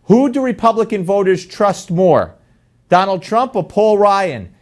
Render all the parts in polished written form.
Who do Republican voters trust more, Donald Trump or Paul Ryan?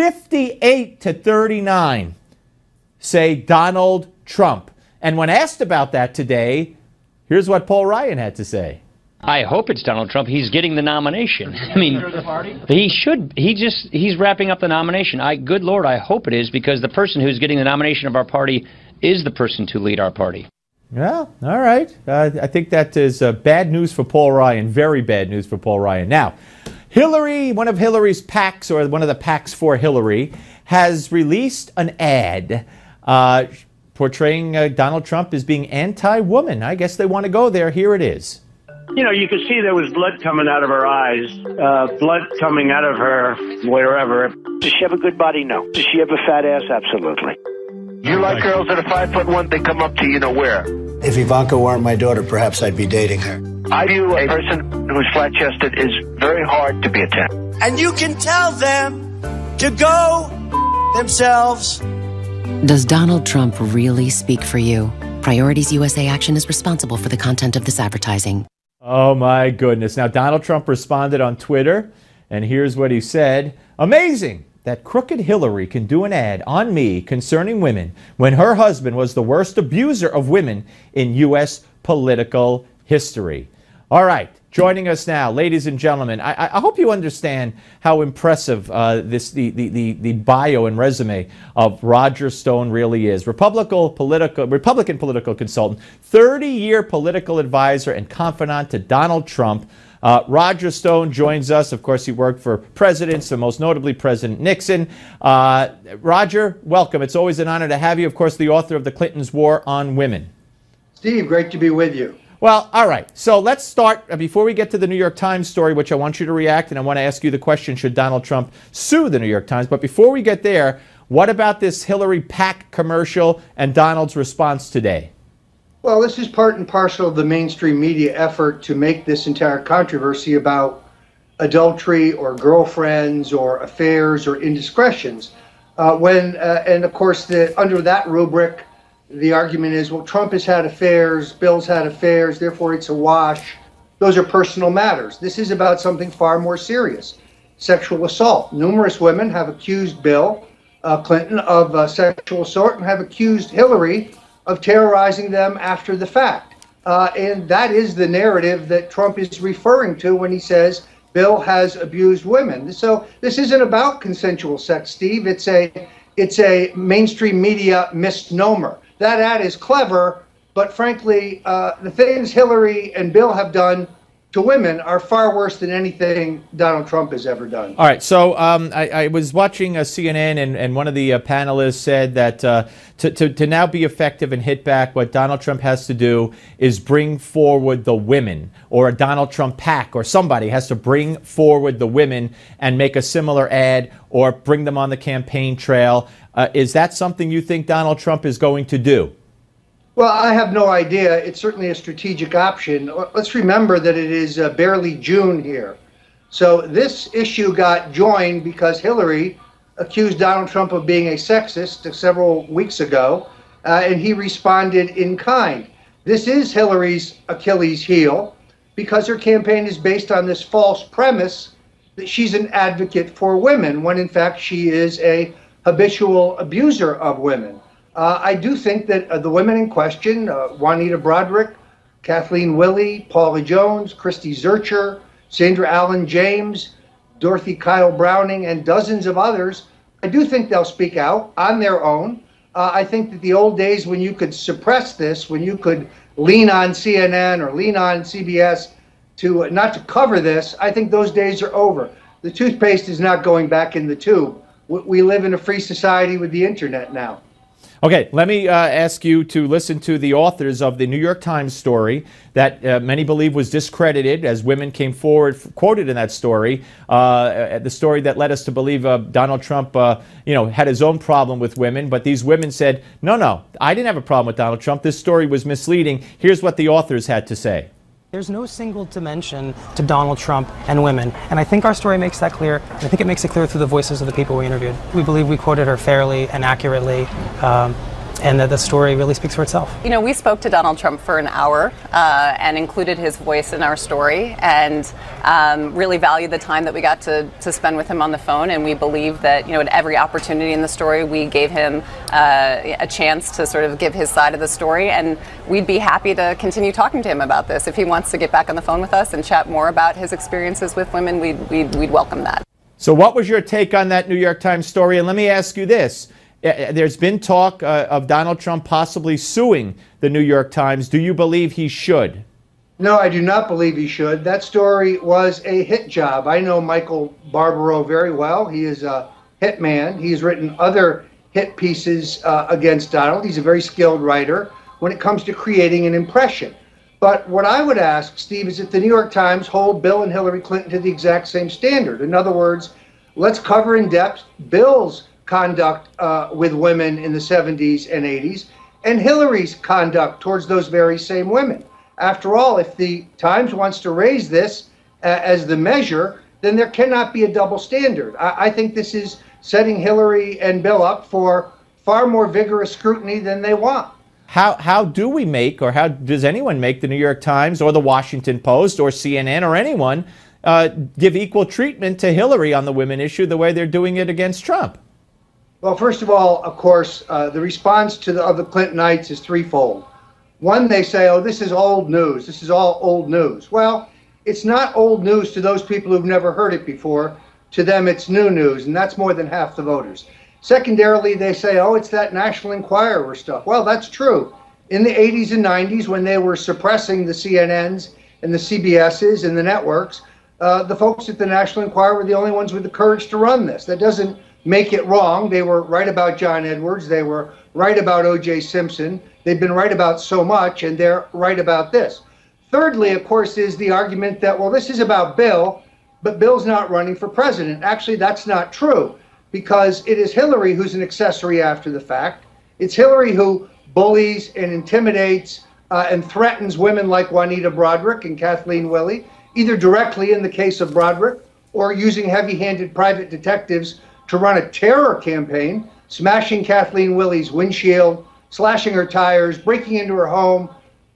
58 to 39 say Donald Trump. And when asked about that today, here's what Paul Ryan had to say. I hope it's Donald Trump. He's getting the nomination. I mean, he should. He's wrapping up the nomination. Good Lord, I hope it is, because the person who's getting the nomination of our party is the person to lead our party. Well, all right. I think that is bad news for Paul Ryan. Very bad news for Paul Ryan. Now, Hillary, one of Hillary's PACs, or one of the PACs for Hillary, has released an ad portraying Donald Trump as being anti-woman. I guess they want to go there. Here it is. You know, you could see there was blood coming out of her eyes, blood coming out of her wherever. Does she have a good body? No. Does she have a fat ass? Absolutely. You like girls that are 5'1", they come up to you know where. If Ivanka weren't my daughter, perhaps I'd be dating her. I view a person who's flat-chested is very hard to be a 10. And you can tell them to go themselves. Does Donald Trump really speak for you? Priorities USA Action is responsible for the content of this advertising. Oh my goodness. Now, Donald Trump responded on Twitter, and here's what he said. Amazing that crooked Hillary can do an ad on me concerning women when her husband was the worst abuser of women in U.S. political history. All right, joining us now, ladies and gentlemen, I hope you understand how impressive the bio and resume of Roger Stone really is. Republican political consultant, 30-year political advisor and confidant to Donald Trump. Roger Stone joins us. Of course, he worked for presidents, so most notably President Nixon. Roger, welcome. It's always an honor to have you. Of course, the author of The Clintons' War on Women. Steve, great to be with you. Well, all right. So let's start, before we get to the New York Times story, which I want you to react, and I want to ask you the question, should Donald Trump sue the New York Times? But before we get there, what about this Hillary PAC commercial and Donald's response today? Well, this is part and parcel of the mainstream media effort to make this entire controversy about adultery or girlfriends or affairs or indiscretions. And of course, under that rubric, the argument is, well, Trump has had affairs, Bill's had affairs, therefore it's a wash. Those are personal matters. This is about something far more serious, sexual assault. Numerous women have accused Bill Clinton of sexual assault and have accused Hillary of terrorizing them after the fact. And that is the narrative that Trump is referring to when he says Bill has abused women. So this isn't about consensual sex, Steve. It's a mainstream media misnomer. That ad is clever, but frankly, the things Hillary and Bill have done to women are far worse than anything Donald Trump has ever done. All right, so I was watching CNN, and one of the panelists said that to now be effective and hit back, what Donald Trump has to do is bring forward the women, or a Donald Trump PAC, or somebody has to bring forward the women and make a similar ad or bring them on the campaign trail. Is that something you think Donald Trump is going to do? Well, I have no idea. It's certainly a strategic option. Let's remember that it is barely June here. So this issue got joined because Hillary accused Donald Trump of being a sexist several weeks ago, and he responded in kind. This is Hillary's Achilles heel because her campaign is based on this false premise that she's an advocate for women, when in fact she is a habitual abuser of women. I do think that the women in question, Juanita Broaddrick, Kathleen Willey, Paula Jones, Christy Zurcher, Sandra Allen James, Dorothy Kyle Browning, and dozens of others, I do think they'll speak out on their own. I think that the old days when you could suppress this, when you could lean on CNN or lean on CBS to not to cover this, I think those days are over. The toothpaste is not going back in the tube. We live in a free society with the internet now. Okay, let me ask you to listen to the authors of the New York Times story that many believe was discredited as women came forward, quoted in that story, the story that led us to believe Donald Trump, had his own problem with women. But these women said, no, I didn't have a problem with Donald Trump. This story was misleading. Here's what the authors had to say. There's no single dimension to Donald Trump and women, and I think our story makes that clear, and I think it makes it clear through the voices of the people we interviewed. We believe we quoted her fairly and accurately, and that the story really speaks for itself. You know, we spoke to Donald Trump for an hour and included his voice in our story, and really valued the time that we got to spend with him on the phone. And we believe that, you know, at every opportunity in the story, we gave him a chance to sort of give his side of the story. And we'd be happy to continue talking to him about this. If he wants to get back on the phone with us and chat more about his experiences with women, we'd welcome that. So what was your take on that New York Times story? And let me ask you this. There's been talk of Donald Trump possibly suing the New York Times. Do you believe he should? No, I do not believe he should. That story was a hit job. I know Michael Barbaro very well. He is a hit man. He's written other hit pieces against Donald. He's a very skilled writer when it comes to creating an impression. But what I would ask, Steve, is that the New York Times hold Bill and Hillary Clinton to the exact same standard. In other words, let's cover in depth Bill's conduct with women in the 70s and 80s and Hillary's conduct towards those very same women. After all, if the Times wants to raise this as the measure, then there cannot be a double standard. I think this is setting Hillary and Bill up for far more vigorous scrutiny than they want. How do we make, or how does anyone make, the New York Times or the Washington Post or CNN or anyone give equal treatment to Hillary on the women issue the way they're doing it against Trump? Well, first of all, of course, the response to the Clintonites is threefold. One, they say, oh, this is old news. This is all old news. Well, it's not old news to those people who've never heard it before. To them, it's new news, and that's more than half the voters. Secondarily, they say, oh, it's that National Enquirer stuff. Well, that's true. In the 80s and 90s, when they were suppressing the CNNs and the CBSs and the networks, the folks at the National Enquirer were the only ones with the courage to run this. That doesn't make it wrong. They were right about John Edwards. They were right about O.J. Simpson. They've been right about so much, and they're right about this. Thirdly, of course, is the argument that, well, this is about Bill, but Bill's not running for president. Actually, that's not true, because it is Hillary who's an accessory after the fact. It's Hillary who bullies and intimidates and threatens women like Juanita Broaddrick and Kathleen Willey, either directly in the case of Broaddrick or using heavy-handed private detectives to run a terror campaign, smashing Kathleen Willey's windshield, slashing her tires, breaking into her home.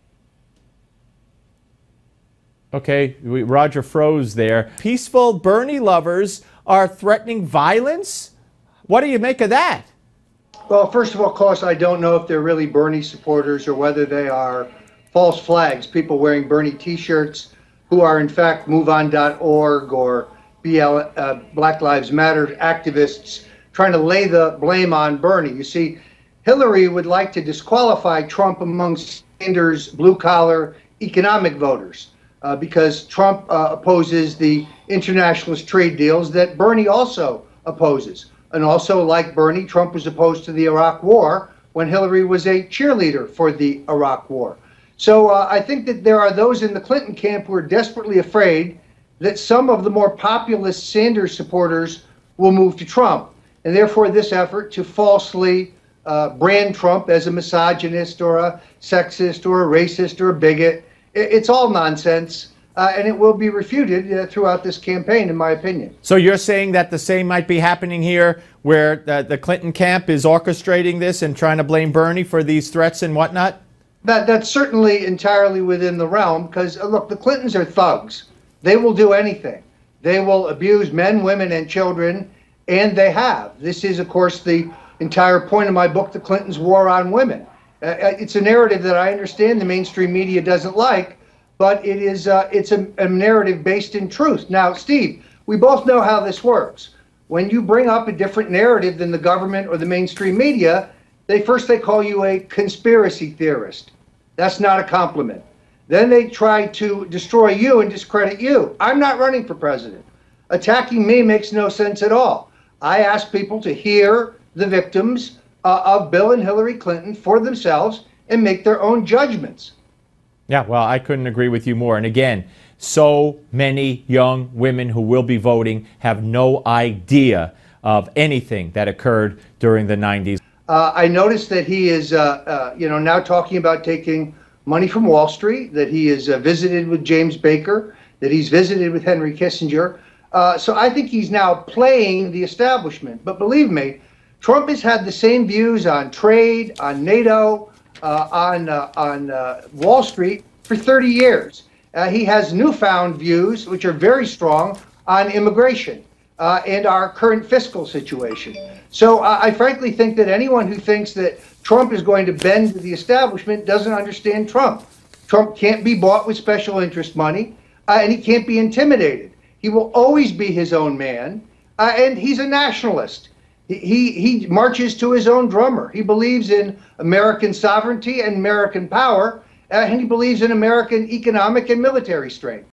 Okay, Roger froze there. Peaceful Bernie lovers are threatening violence? What do you make of that? Well, first of all, of course, I don't know if they're really Bernie supporters or whether they are false flags, people wearing Bernie T-shirts who are in fact MoveOn.org or Black Lives Matter activists trying to lay the blame on Bernie. You see, Hillary would like to disqualify Trump among Sanders' blue-collar economic voters because Trump opposes the internationalist trade deals that Bernie also opposes. And also, like Bernie, Trump was opposed to the Iraq War when Hillary was a cheerleader for the Iraq War. So I think that there are those in the Clinton camp who are desperately afraid that some of the more populist Sanders supporters will move to Trump. And therefore, this effort to falsely brand Trump as a misogynist or a sexist or a racist or a bigot, it's all nonsense. And it will be refuted throughout this campaign, in my opinion. So you're saying that the same might be happening here, where the Clinton camp is orchestrating this and trying to blame Bernie for these threats and whatnot? That's certainly entirely within the realm, because, look, the Clintons are thugs. They will do anything. They will abuse men, women, and children, and they have. This is, of course, the entire point of my book, The Clintons' War on Women. It's a narrative that I understand the mainstream media doesn't like, but it's a narrative based in truth. Now, Steve, we both know how this works. When you bring up a different narrative than the government or the mainstream media, they call you a conspiracy theorist. That's not a compliment. Then they try to destroy you and discredit you. I'm not running for president. Attacking me makes no sense at all. I ask people to hear the victims of Bill and Hillary Clinton for themselves and make their own judgments. Yeah, well, I couldn't agree with you more. And again, so many young women who will be voting have no idea of anything that occurred during the 90s. I noticed that he is, now talking about taking money from Wall Street, that he is visited with James Baker, that he's visited with Henry Kissinger. So I think he's now playing the establishment. But believe me, Trump has had the same views on trade, on NATO, on Wall Street for 30 years. He has newfound views, which are very strong, on immigration and our current fiscal situation. So I frankly think that anyone who thinks that Trump is going to bend to the establishment doesn't understand Trump. Trump can't be bought with special interest money, and he can't be intimidated. He will always be his own man, and he's a nationalist. He marches to his own drummer. He believes in American sovereignty and American power, and he believes in American economic and military strength.